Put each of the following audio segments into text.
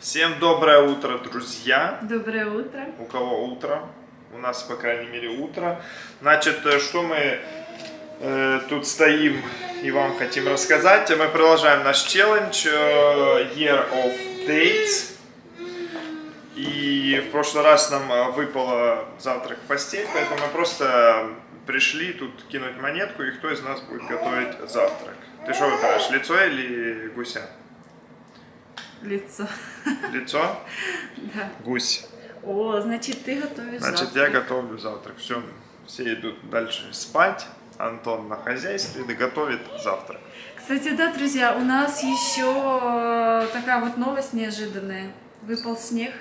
Всем доброе утро, друзья. Доброе утро. У кого утро? У нас, по крайней мере, утро. Значит, что мы тут стоим и вам хотим рассказать. Мы продолжаем наш челлендж Year of Dates. И в прошлый раз нам выпало завтрак в постель, поэтому мы просто пришли тут кинуть монетку, и кто из нас будет готовить завтрак. Ты что выбираешь, лицо или гуся? Лицо. Лицо? Да. Гусь. О, значит, ты готовишь Значит, завтрак. я готовлю завтрак. Все идут дальше спать. Антон на хозяйстве готовит завтрак. Кстати, да, друзья, у нас еще такая вот новость неожиданная. Выпал снег.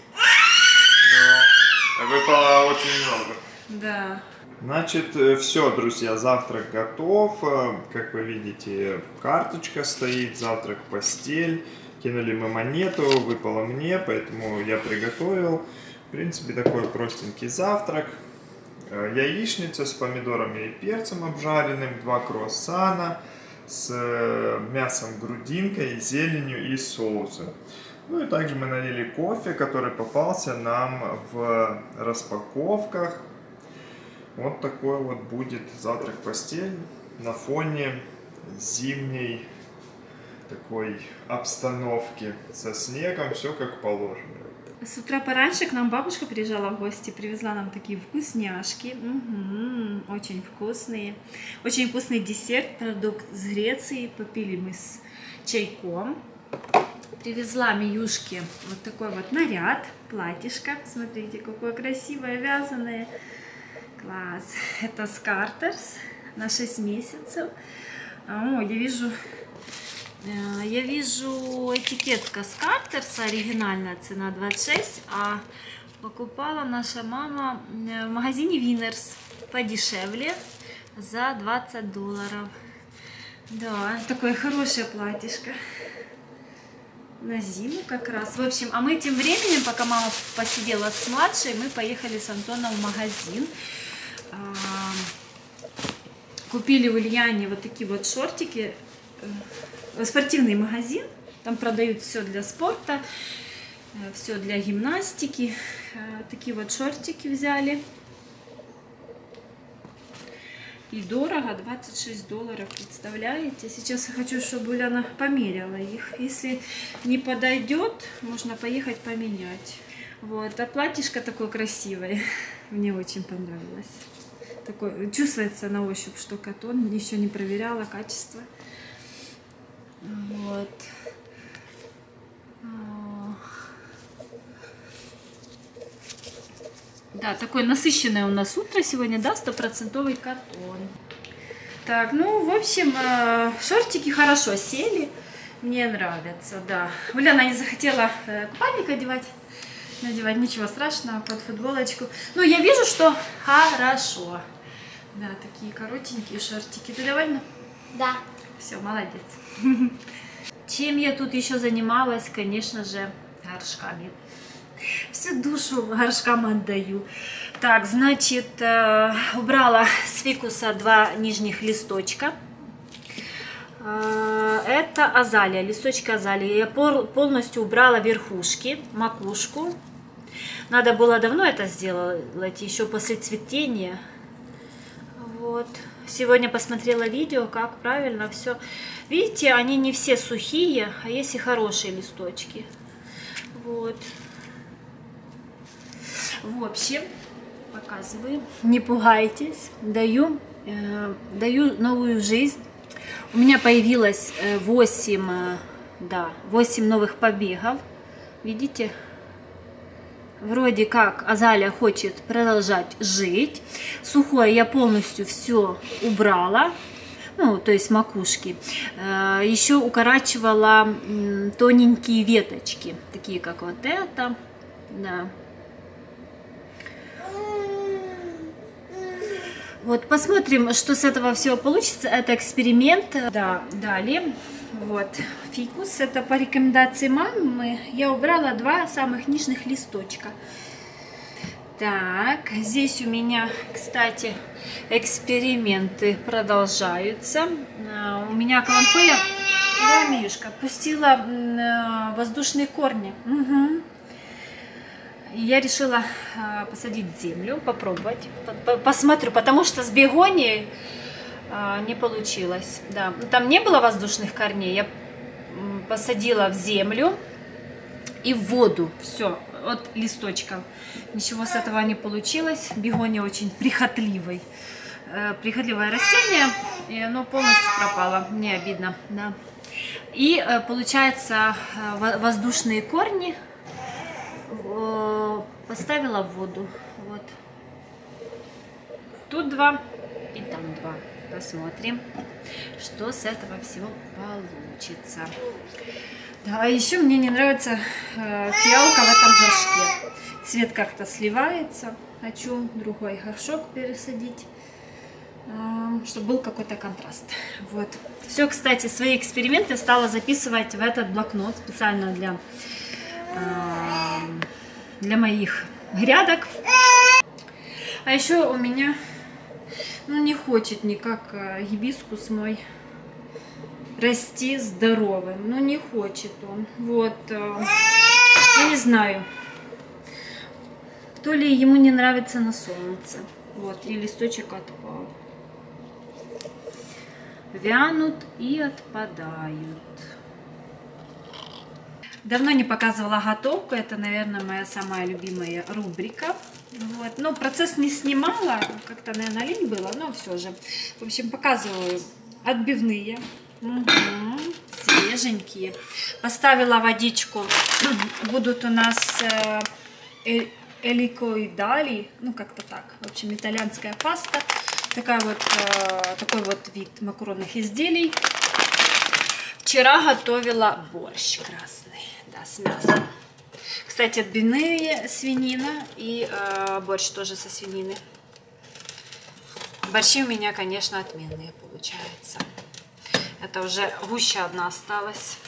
Но выпало очень много. Да. Значит, все, друзья, завтрак готов. Как вы видите, карточка стоит, завтрак в постель. Кинули мы монету, выпало мне, поэтому я приготовил. В принципе, такой простенький завтрак. Яичница с помидорами и перцем обжаренным, 2 круассана с мясом грудинкой, зеленью и соусом. Ну и также мы налили кофе, который попался нам в распаковках. Вот такой вот будет завтрак в постель на фоне зимней такой обстановки со снегом, все как положено. С утра пораньше к нам бабушка приезжала в гости, привезла нам такие вкусняшки. Очень вкусные. Очень вкусный десерт, продукт с Греции. Попили мы с чайком. Привезла Миюшке вот такой вот наряд, платьишко. Смотрите, какое красивое, вязаное. Класс. Это Скартерс на 6 месяцев. О, я вижу этикетка Скартерса, оригинальная цена 26, а покупала наша мама в магазине Winners подешевле за $20. Да, такое хорошее платьишко. На зиму как раз. В общем, а мы тем временем, пока мама посидела с младшей, мы поехали с Антоном в магазин. Купили в Ульяне вот такие вот шортики. Спортивный магазин. Там продают все для спорта, все для гимнастики. Такие вот шортики взяли. И дорого, $26, представляете? Сейчас я хочу, чтобы Уляна померяла их. Если не подойдет, можно поехать поменять. Вот, а платьишко такое красивое. Мне очень понравилось. Такое, чувствуется на ощупь, что катон. Еще не проверяла качество. Вот. Да, такое насыщенное у нас утро сегодня, да, 100% катон. Так, ну, в общем, шортики хорошо сели, мне нравятся, да. Уляна не захотела купальник надевать, ничего страшного, под футболочку. Ну, я вижу, что хорошо. Да, такие коротенькие шортики. Ты довольна? Да. Все, молодец. Чем я тут еще занималась? Конечно же, горшками. Всю душу горшкам отдаю. Так, значит, убрала с фикуса 2 нижних листочка. Это азалия, листочки азалии. Я полностью убрала верхушки, макушку. Надо было давно это сделать, еще после цветения. Вот. Сегодня посмотрела видео, как правильно все. Видите, они не все сухие, а есть и хорошие листочки. Вот. В общем, показываю. Не пугайтесь. Даю новую жизнь. У меня появилось 8 новых побегов. Видите? Вроде как азалия хочет продолжать жить. Сухое я полностью все убрала. Ну, то есть макушки. Еще укорачивала тоненькие веточки. Такие, как вот это. Да. Вот, посмотрим, что с этого всего получится. Это эксперимент. Да, далее. Вот, фикус. Это по рекомендации мамы. Я убрала 2 самых нижних листочка. Так, здесь у меня, кстати, эксперименты продолжаются. У меня каланхоя Да, Миюшка, пустила воздушные корни. Угу. Я решила посадить в землю, попробовать, посмотрю, потому что с бегонией не получилось. Да. Там не было воздушных корней, я посадила в землю и в воду. Все, от листочков. Ничего с этого не получилось. Бегония очень прихотливое растение, и оно полностью пропало. Мне обидно, да. И получается, воздушные корни поставила в воду. Вот. Тут 2 и там 2. Посмотрим, что с этого всего получится. Да, а еще мне не нравится фиалка в этом горшке. Цвет как-то сливается. Хочу другой горшок пересадить, чтобы был какой-то контраст. Вот. Все, кстати, свои эксперименты стала записывать в этот блокнот специально для моих грядок. А еще у меня не хочет никак гибискус мой расти здоровым. Не хочет он. Вот. Я не знаю. То ли ему не нравится на солнце. Вот. И листочек отпал. Вянут и отпадают. Давно не показывала готовку. Это, наверное, моя самая любимая рубрика. Вот. Но процесс не снимала. Как-то, наверное, лень было. Но все же. В общем, показываю отбивные. Угу. Свеженькие. Поставила водичку. Будут у нас эликоидали. Как-то так. В общем, итальянская паста. Такой вот вид макаронных изделий. Вчера готовила борщ красный, да, с мясом. Кстати, отбивные свинина и борщ тоже со свинины. Борщи у меня, конечно, отменные получаются. Это уже гуща одна осталась.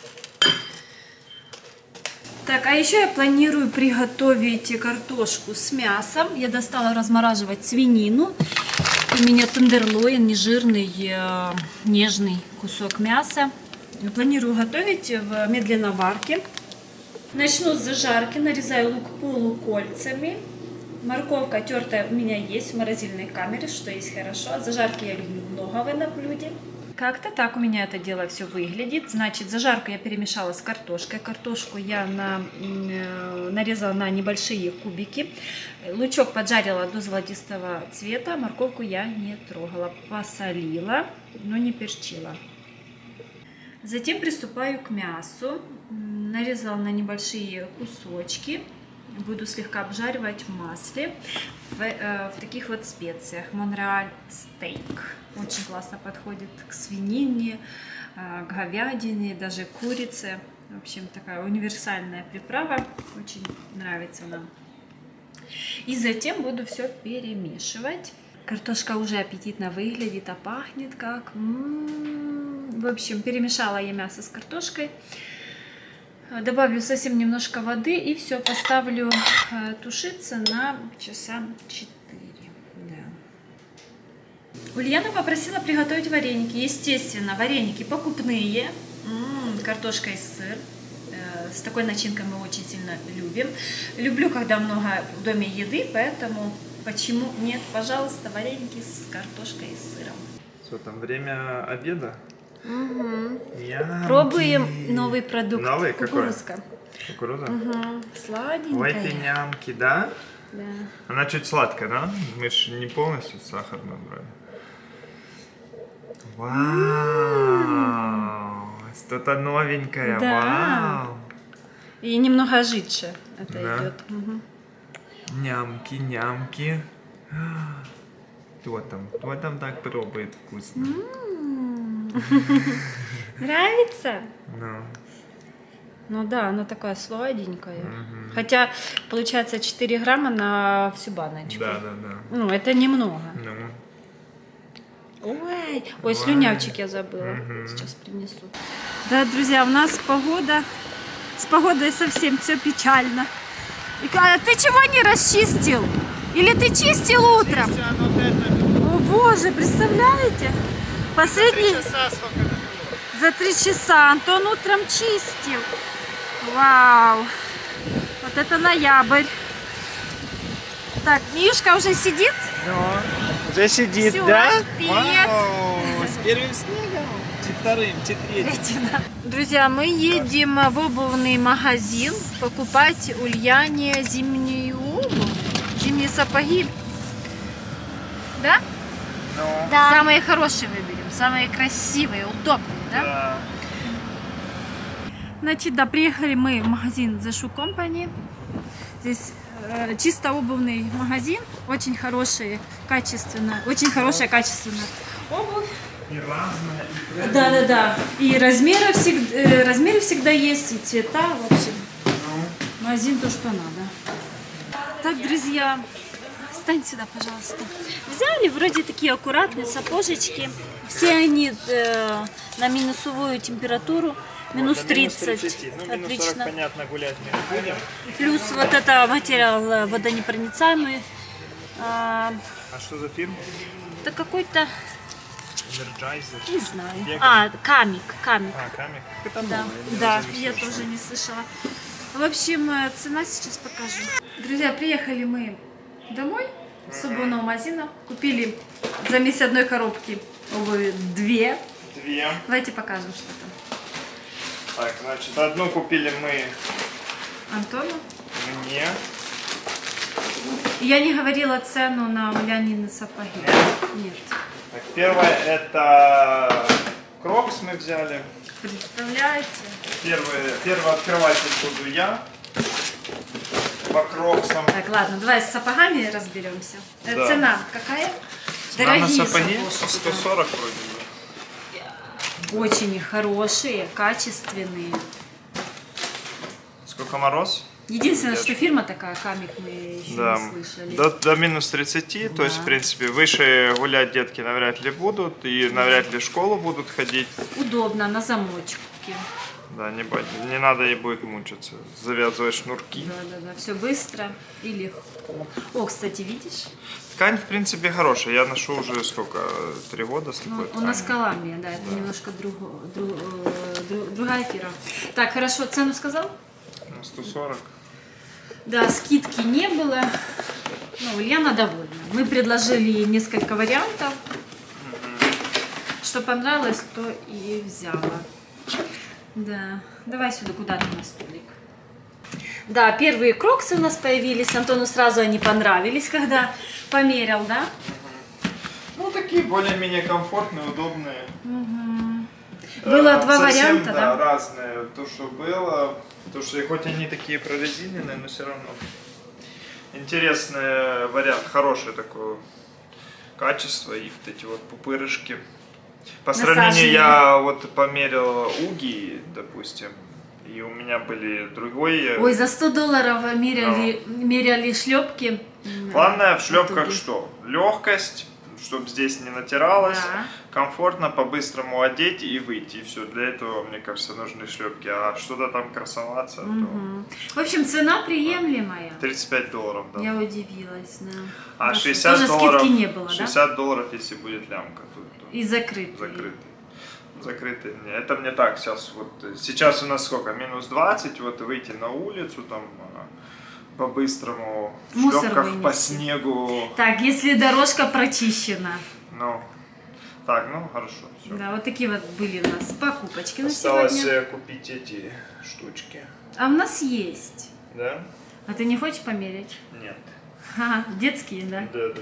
Так, а еще я планирую приготовить картошку с мясом. Я достала размораживать свинину. У меня тендерлойн, нежирный, нежный кусок мяса. Планирую готовить в медленной варке. Начну с зажарки. Нарезаю лук полукольцами. Морковка тертая у меня есть в морозильной камере, что есть хорошо. От зажарки я люблю много на блюде. Как-то так у меня это дело все выглядит. Значит, зажарку я перемешала с картошкой. Картошку я нарезала на небольшие кубики. Лучок поджарила до золотистого цвета. Морковку я не трогала. Посолила, но не перчила. Затем приступаю к мясу. Нарезала на небольшие кусочки. Буду слегка обжаривать в масле в таких вот специях. Монреаль стейк. Очень классно подходит к свинине, к говядине, даже к курице. В общем, такая универсальная приправа. Очень нравится нам. И затем буду все перемешивать. Картошка уже аппетитно выглядит, а пахнет как... В общем, перемешала я мясо с картошкой. Добавлю совсем немножко воды и все, поставлю тушиться на часа 4. Да. Ульяна попросила приготовить вареники. Естественно, вареники покупные. Картошка и сыр. С такой начинкой мы очень сильно любим. Люблю, когда много в доме еды, поэтому почему нет? Пожалуйста, вареники с картошкой и сыром. Что там, время обеда? Угу. Пробуем новый продукт. Новый? Кукурузка. Какой? Кукуруза? Угу. Сладенькая. Ой, ты нямки, да? Да. Она чуть сладкая, да? Мы же не полностью сахар набрали. Вау! Что-то новенькое, да. Вау! И немного жидче это да. идет. Угу. Нямки, нямки. Кто там так пробует вкусно? Нравится? Ну да, оно такое сладенькое. Хотя получается 4 грамма на всю баночку. Да. Это немного. Ой, слюнявчик я забыла. Сейчас принесу. Да, друзья, у нас погода. С погодой совсем все печально. А ты чего не расчистил? Или ты чистил утром? О боже, представляете? Последний... За 3 часа Антон утром чистил. Вау. Вот это ноябрь. Так, Мишка уже сидит? Да. Уже сидит, Всё, да? привет. Вау, с первым снегом. Вторым, третьим. Друзья, мы едем в обувный магазин покупать Ульяне зимнюю обувь, зимние сапоги. Да? Ну, Да. Самые хорошие выберем, самые красивые, удобные, да? да. Значит, да, приехали мы в магазин The Shoe Company. Здесь чисто обувный магазин, очень хорошие, качественная, очень хорошая качественная обувь. И разное, и Да. И размеры всегда есть, и цвета, в общем. Магазин то, что надо. Так, друзья, встань сюда, пожалуйста. Взяли вроде такие аккуратные сапожечки. Все они на минусовую температуру. Минус 30. Ну, минус 40, Отлично. понятно, гулять не будем. Плюс вот это материал водонепроницаемый. А что за фирма? Это какой-то, Energizer. не знаю. Вега. Камик. А, камик. Это Да, новое, да, не я слышал. тоже не слышала. В общем, цена сейчас покажу. Друзья, приехали мы домой с обувного магазина. Купили за месяц одной коробки обуви 2. Две. Давайте покажем, что там. Так, значит, одну купили мы Антону. мне. Я не говорила цену на Улянины сапоги. Нет. Так, первое это Крокс мы взяли. Представляете? Первый открыватель буду я. По Кроксам. Так, ладно, давай с сапогами разберемся. Да. Цена какая? Цена на Дорогие сапоги сапожки, да. 140 вроде бы. Очень хорошие, качественные. Сколько мороз? Единственное, что фирма такая, Камик, мы еще Да, не слышали. до минус 30, то есть, в принципе, выше гулять детки навряд ли будут, и навряд ли в школу будут ходить. Удобно, на замочке. Да, не надо ей будет мучиться. Завязывать шнурки. Да, все быстро и легко. О, кстати, видишь? Ткань, в принципе, хорошая. Я ношу уже сколько? 3 года с такой У нас тканью. Коламбия, да, это немножко другая фирма. Так, хорошо, цену сказал? Ну, 140. Да, скидки не было. Ну, Ульяна довольна. Мы предложили несколько вариантов. Что понравилось, то и взяла. Да, давай сюда, куда-то на столик. Да, первые кроксы у нас появились. Антону сразу они понравились, когда померил, да? Ну, такие более-менее комфортные, удобные. Было два Совсем, варианта, да? разные. То, что было, то, что хоть они такие прорезиненные, но все равно. Интересный вариант, хорошее такое качество и вот эти вот пупырышки. По сравнению, я вот померил уги, допустим, и у меня были другой. Ой, за $100 меряли шлепки. Главное в шлепках Уги. что? Легкость, чтобы здесь не натиралось, Да. комфортно по-быстрому одеть и выйти. И все. Для этого, мне кажется, нужны шлепки. А что-то там красоваться, В общем, цена приемлемая. то $35, да. Я удивилась, да. А Хорошо. $60, Тоже скидки не было, да? $60, если будет лямка. Тут, И закрытый. Закрытый. Это мне так сейчас вот. Сейчас у нас сколько? Минус 20. Вот выйти на улицу там по-быстрому в Мусор шлепках по вынести. снегу. Так, если дорожка прочищена. Ну, так, ну хорошо. Все. Да, вот такие вот были у нас покупочки на Осталось сегодня. купить эти штучки. А у нас есть. Да? А ты не хочешь померить? Нет. Ага, детские, да? Да.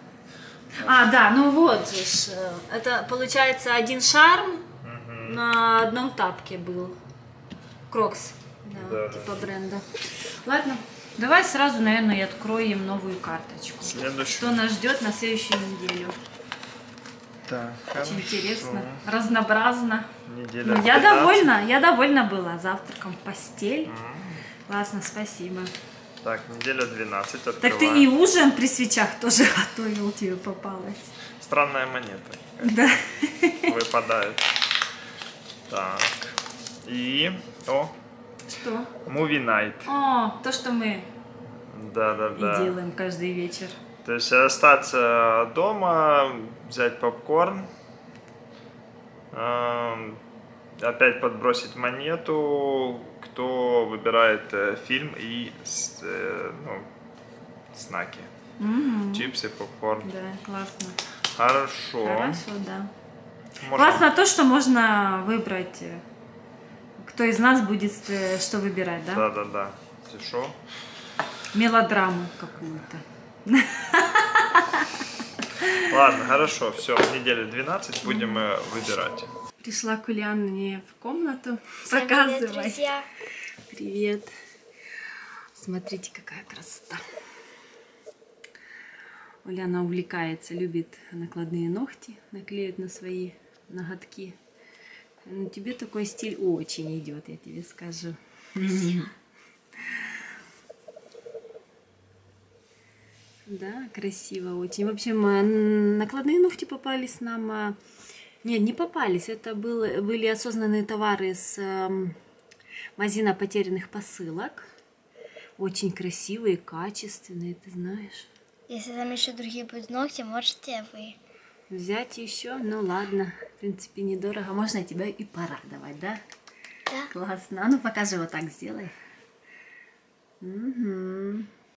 А, да, ну вот же ж, это получается один шарм на одном тапке был. Крокс, Да, типа бренда. Ладно, давай сразу, наверное, и откроем новую карточку. Следующий. Что нас ждет на следующую неделю? Так, Очень интересно, разнообразно. Неделя Ну, 15. я довольна была завтраком в постель. Классно, спасибо. Так, неделя 12 открываем. Так ты и ужин при свечах тоже готовил, тебе попалось. Странная монета Да. выпадает. Так. И... О, Что? Movie Night. О, то, что мы Да. и делаем каждый вечер. То есть остаться дома, взять попкорн, опять подбросить монету, кто выбирает фильм и знаки. Чипсы, попкорн. Да, классно. Хорошо. Хорошо, да. Можно... Классно то, что можно выбрать, кто из нас будет что выбирать, да? Да. Хорошо. Мелодраму какую-то. Ладно, хорошо, все, в неделе 12 будем выбирать. Пришла к Ульяне в комнату. Всем Показывай. привет, друзья. Привет. Смотрите, какая красота. Ульяна увлекается, любит накладные ногти, наклеивать на свои ноготки. Ну, тебе такой стиль очень идет, я тебе скажу. Спасибо. Да, красиво очень. В общем, накладные ногти попались нам... Нет, не попались. Это были осознанные товары с магазина потерянных посылок. Очень красивые, качественные, ты знаешь. Если там еще другие будут ногти, можете вы. Взять еще? Ну ладно. В принципе, недорого. Можно тебя и порадовать, да? Да. Классно. А ну покажи, вот так сделай. Угу.